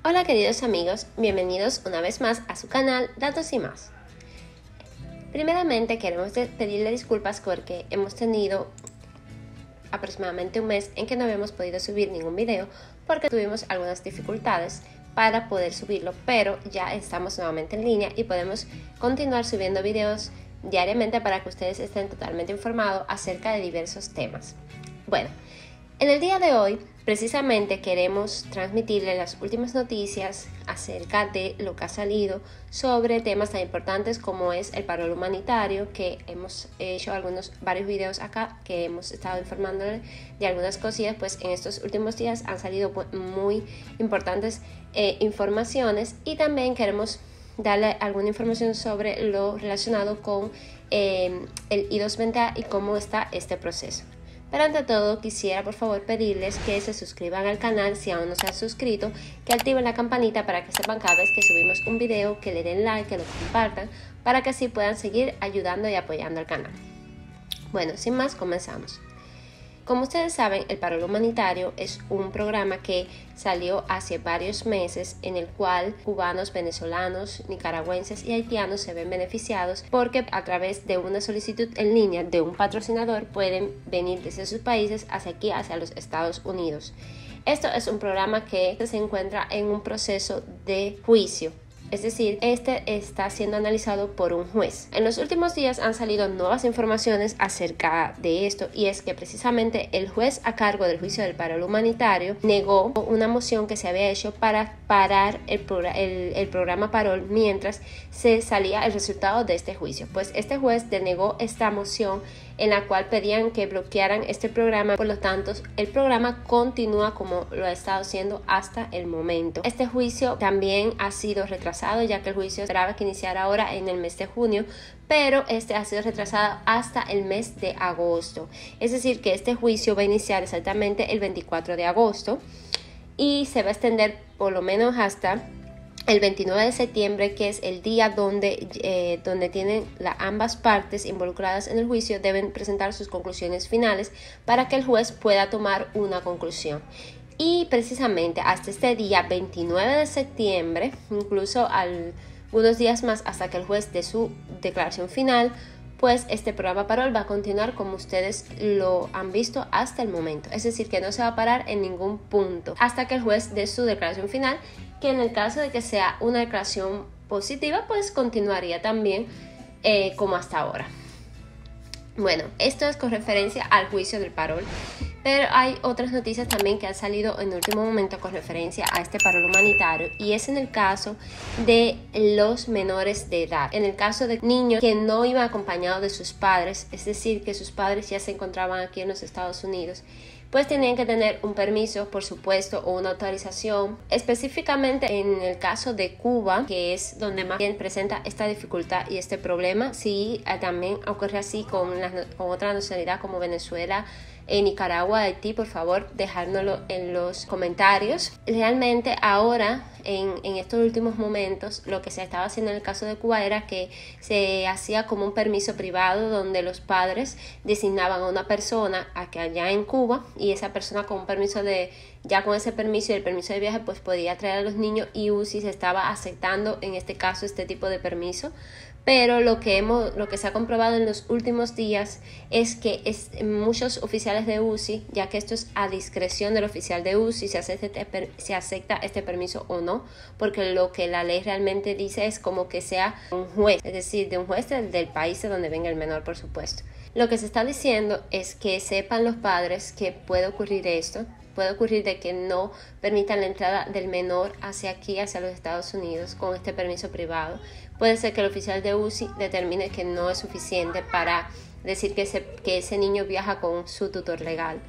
Hola queridos amigos, bienvenidos una vez más a su canal Datos y Más. Primeramente queremos pedirle disculpas porque hemos tenido aproximadamente un mes en que no habíamos podido subir ningún video porque tuvimos algunas dificultades para poder subirlo, pero ya estamos nuevamente en línea y podemos continuar subiendo videos diariamente para que ustedes estén totalmente informados acerca de diversos temas. Bueno, en el día de hoy precisamente queremos transmitirles las últimas noticias acerca de lo que ha salido sobre temas tan importantes como es el paro humanitario, que hemos hecho varios videos acá que hemos estado informándoles de algunas cosillas. Pues en estos últimos días han salido muy importantes informaciones, y también queremos darle alguna información sobre lo relacionado con el I-220 y cómo está este proceso. Pero ante todo quisiera por favor pedirles que se suscriban al canal si aún no se han suscrito, que activen la campanita para que sepan cada vez que subimos un video, que le den like, que lo compartan, para que así puedan seguir ayudando y apoyando al canal. Bueno, sin más, comenzamos. Como ustedes saben, el paro humanitario es un programa que salió hace varios meses, en el cual cubanos, venezolanos, nicaragüenses y haitianos se ven beneficiados porque a través de una solicitud en línea de un patrocinador pueden venir desde sus países hacia aquí, hacia los Estados Unidos. Esto es un programa que se encuentra en un proceso de juicio. Es decir, este está siendo analizado por un juez. En los últimos días han salido nuevas informaciones acerca de esto, y es que precisamente el juez a cargo del juicio del paro humanitario negó una moción que se había hecho para parar el programa Parol mientras se salía el resultado de este juicio. Pues este juez denegó esta moción en la cual pedían que bloquearan este programa. Por lo tanto, el programa continúa como lo ha estado haciendo hasta el momento. Este juicio también ha sido retrasado, ya que el juicio esperaba que iniciara ahora en el mes de junio, pero este ha sido retrasado hasta el mes de agosto. Es decir, que este juicio va a iniciar exactamente el 24 de agosto y se va a extender por lo menos hasta el 29 de septiembre, que es el día donde tienen ambas partes involucradas en el juicio deben presentar sus conclusiones finales para que el juez pueda tomar una conclusión. Y precisamente hasta este día 29 de septiembre, incluso algunos días más hasta que el juez dé su declaración final, pues este programa Parol va a continuar como ustedes lo han visto hasta el momento. Es decir, que no se va a parar en ningún punto hasta que el juez dé su declaración final, que en el caso de que sea una declaración positiva, pues continuaría también como hasta ahora. Bueno, esto es con referencia al juicio del Parol, pero hay otras noticias también que han salido en último momento con referencia a este paro humanitario, y es en el caso de los menores de edad. En el caso de niños que no iban acompañados de sus padres, es decir, que sus padres ya se encontraban aquí en los Estados Unidos, pues tenían que tener un permiso, por supuesto, o una autorización. Específicamente en el caso de Cuba, que es donde más bien presenta esta dificultad y este problema. Sí, también ocurre así con otra nacionalidad como Venezuela, Nicaragua, Haití. Por favor, dejárnoslo en los comentarios. Realmente ahora, en estos últimos momentos, lo que se estaba haciendo en el caso de Cuba era que se hacía como un permiso privado donde los padres designaban a una persona allá en Cuba, y esa persona con un permiso ya con ese permiso y el permiso de viaje pues podía traer a los niños, y UCI se estaba aceptando en este caso este tipo de permiso. Pero lo que se ha comprobado en los últimos días es que muchos oficiales de UCI, ya que esto es a discreción del oficial de UCI, se acepta este permiso o no, porque lo que la ley realmente dice es como que sea un juez, es decir, de un juez del país de donde venga el menor, por supuesto. Lo que se está diciendo es que sepan los padres que puede ocurrir esto. Puede ocurrir de que no permitan la entrada del menor hacia aquí, hacia los Estados Unidos, con este permiso privado. Puede ser que el oficial de UCI determine que no es suficiente para decir que ese niño viaja con su tutor legal.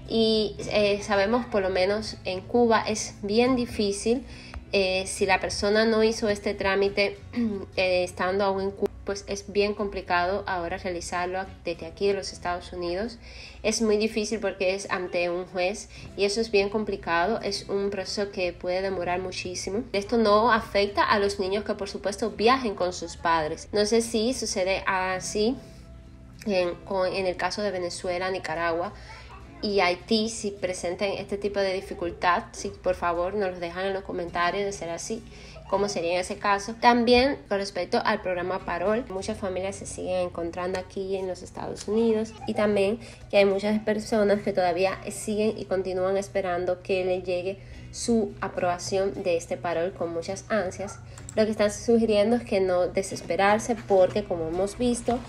Y sabemos, por lo menos en Cuba, es bien difícil. Si la persona no hizo este trámite estando aún en Cuba, pues es bien complicado ahora realizarlo desde aquí de los Estados Unidos. Es muy difícil porque es ante un juez y eso es bien complicado. Es un proceso que puede demorar muchísimo. Esto no afecta a los niños que por supuesto viajen con sus padres. No sé si sucede así en el caso de Venezuela, Nicaragua, y Haití, si presentan este tipo de dificultad, si por favor nos lo dejan en los comentarios de ser así, cómo sería en ese caso. También con respecto al programa Parol, muchas familias se siguen encontrando aquí en los Estados Unidos, y también que hay muchas personas que todavía siguen y continúan esperando que les llegue su aprobación de este Parol con muchas ansias. Lo que están sugiriendo es que no desesperarse, porque como hemos visto,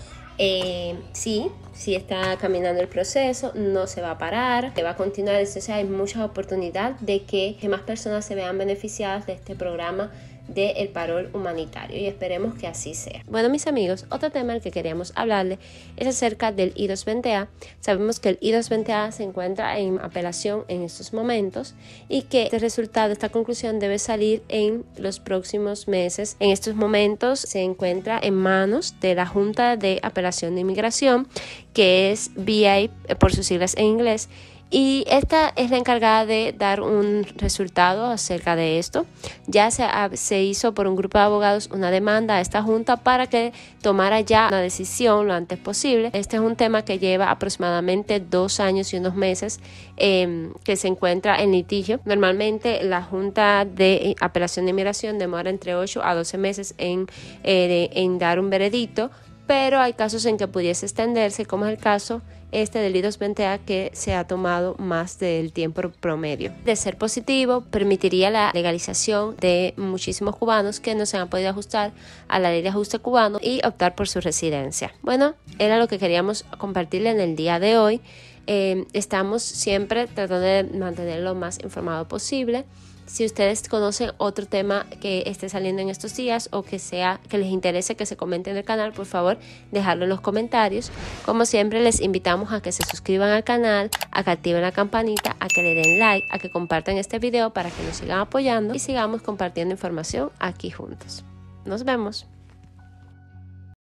sí está caminando el proceso, no se va a parar, que va a continuar. Entonces hay mucha oportunidad de que más personas se vean beneficiadas de este programa del Parol humanitario, y esperemos que así sea. Bueno, mis amigos, otro tema del que queríamos hablarles es acerca del I-220A. Sabemos que el I-220A se encuentra en apelación en estos momentos y que este resultado, esta conclusión debe salir en los próximos meses. En estos momentos se encuentra en manos de la Junta de Apelación de Inmigración, que es VA por sus siglas en inglés, y esta es la encargada de dar un resultado acerca de esto. Ya se hizo por un grupo de abogados una demanda a esta junta para que tomara ya una decisión lo antes posible. Este es un tema que lleva aproximadamente 2 años y unos meses que se encuentra en litigio. Normalmente la Junta de Apelación de Inmigración demora entre 8 a 12 meses en dar un veredicto, pero hay casos en que pudiese extenderse, como es el caso del I-220A, que se ha tomado más del tiempo promedio. De ser positivo, permitiría la legalización de muchísimos cubanos que no se han podido ajustar a la ley de ajuste cubano y optar por su residencia. Bueno, era lo que queríamos compartirle en el día de hoy. Estamos siempre tratando de mantenerlo lo más informado posible. Si ustedes conocen otro tema que esté saliendo en estos días o que les interese que se comente en el canal, por favor, dejarlo en los comentarios. Como siempre, les invitamos a que se suscriban al canal, a que activen la campanita, a que le den like, a que compartan este video para que nos sigan apoyando y sigamos compartiendo información aquí juntos. Nos vemos.